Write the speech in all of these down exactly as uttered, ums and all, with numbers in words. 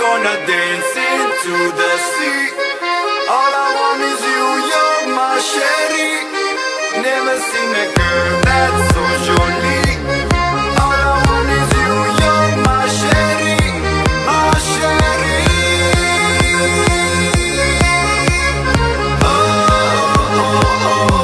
gonna dance into the sea. All I want is you, you're my Cherie. Never seen a girl that's so jolie. All I want is you, you're my Cherie, my Cherie. Oh, oh, oh, oh.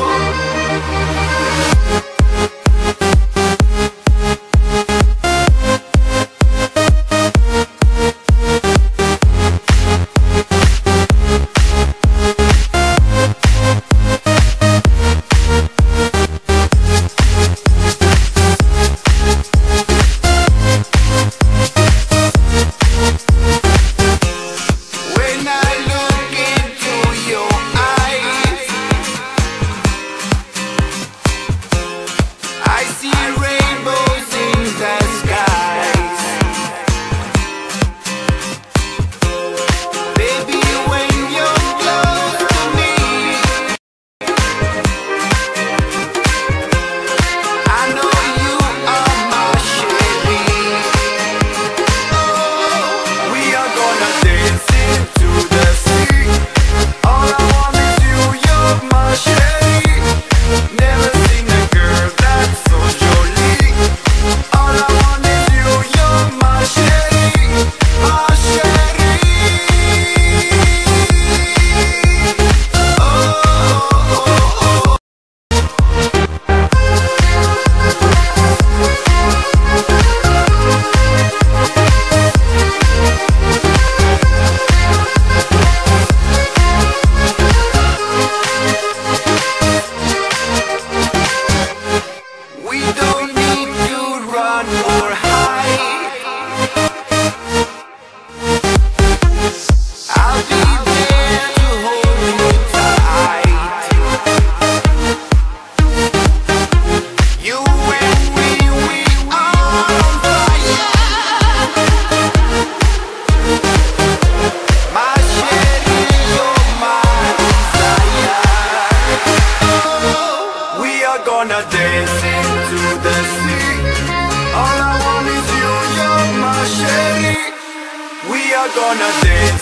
Gonna dance into the sea. All I want is you, you're my Cherie. We are gonna dance